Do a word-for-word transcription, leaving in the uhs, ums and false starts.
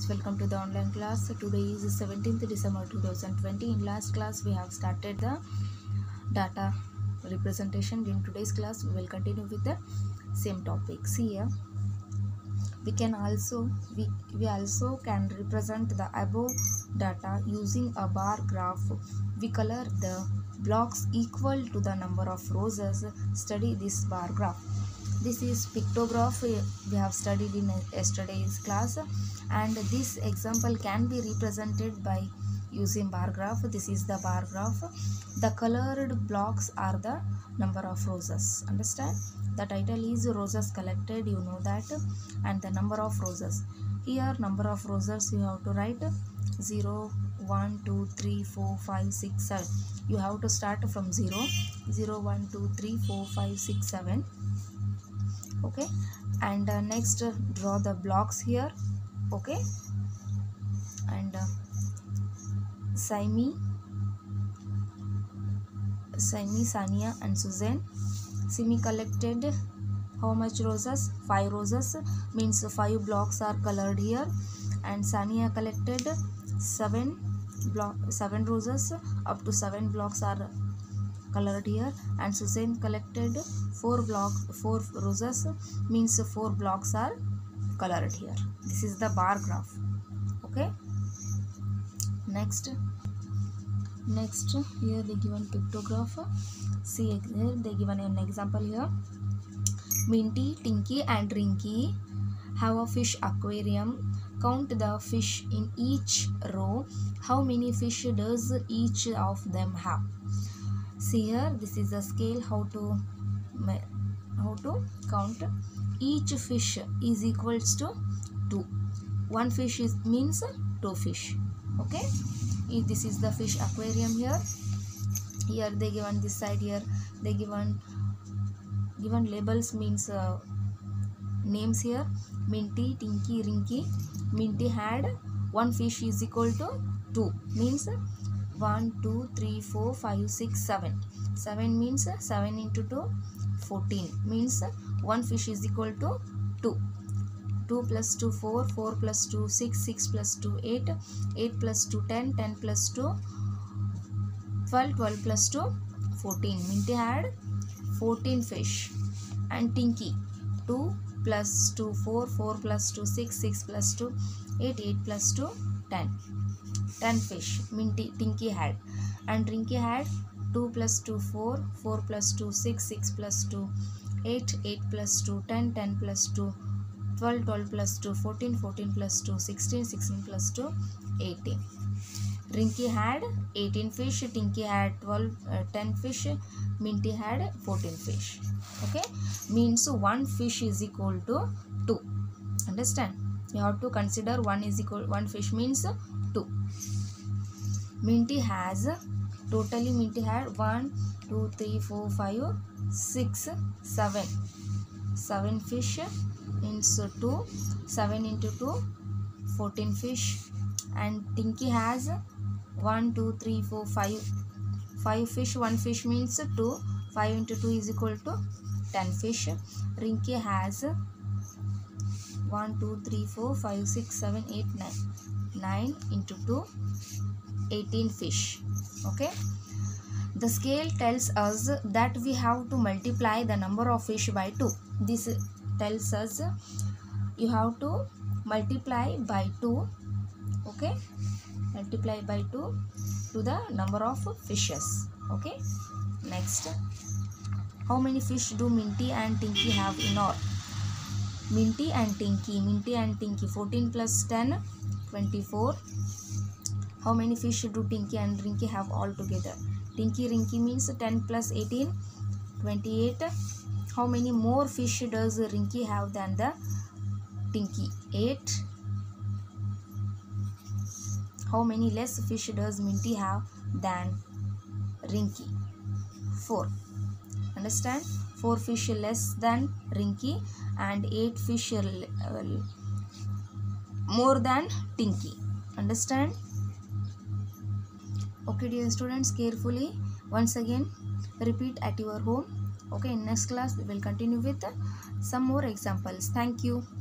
students, welcome to the online class. Today is seventeenth December two thousand twenty. In last class we have started the data representation. In today's class we will continue with the same topics. Here we can also we, we also can represent the above data using a bar graph. We color the blocks equal to the number of roses. Study this bar graph. This is pictograph we have studied in yesterday's class, and this example can be represented by using bar graph. This is the bar graph. The colored blocks are the number of roses. Understand? The title is roses collected, you know that, and the number of roses. Here number of roses you have to write zero, one, two, three, four, five, six, seven. You have to start from zero, zero, one, two, three, four, five, six, seven. Okay, and uh, next uh, draw the blocks here. Okay, and uh, Saimi, Saimi, Sania and Suzanne. Simi collected how much roses? Five roses, means five blocks are colored here, and Sania collected seven block seven roses. Up to seven blocks are colored here, and Suzanne collected four block four roses, means four blocks are colored here. This is the bar graph. Okay, next next here they given pictograph. See here they given an example here. Minty, Tinky and Rinky have a fish aquarium. Count the fish in each row. How many fish does each of them have? See here, this is a scale how to how to count. Each fish is equals to two. One fish is means two fish. Okay, this is the fish aquarium here. Here they given this side, here they given given labels, means uh, names here. Minty, Tinky, Rinky. Minty had one fish is equal to two, means one, two, three, four, five, six, seven. seven means seven into two, fourteen, means one fish is equal to two. two plus two, four, four plus two, six, six plus two, eight, eight plus two, ten, ten plus two, twelve, twelve plus two, fourteen. Minty had fourteen fish. And Tinky, two plus two, four, four plus two, six, six plus two, eight, eight plus two, ten. ten fish Minty Tinky had. And Rinky had two plus two, four, four plus two, six, six plus two, eight, eight plus two, ten, ten plus two, twelve, twelve plus two, fourteen, fourteen plus two, sixteen, sixteen plus two, eighteen. Rinky had eighteen fish, Tinky had twelve, uh, ten fish, Minty had fourteen fish. Okay, means one fish is equal to two. Understand? You have to consider one is equal one fish means two. Minty has totally Minty had one, two, three, four, five, six, seven. seven fish means two. seven into two, fourteen fish. And Tinky has one, two, three, four, five. five fish. one fish means two. five into two is equal to ten fish. Rinky has one, two, three, four, five, six, seven, eight, nine. nine into two, eighteen fish. Okay, the scale tells us that we have to multiply the number of fish by two. This tells us you have to multiply by two. Okay, multiply by two to the number of fishes. Okay, next, how many fish do Minty and Tinky have in all? Minty and Tinky, Minty and Tinky, fourteen plus ten, twenty-four. How many fish do Tinky and Rinky have all together? Tinky, Rinky means ten plus eighteen, twenty-eight. How many more fish does Rinky have than the Tinky? eight. How many less fish does Minty have than Rinky? four. Understand? four fish less than Rinky and eight fish uh, more than Tinky. Understand? Okay dear students, carefully once again repeat at your home. Okay, in next class we will continue with some more examples. Thank you.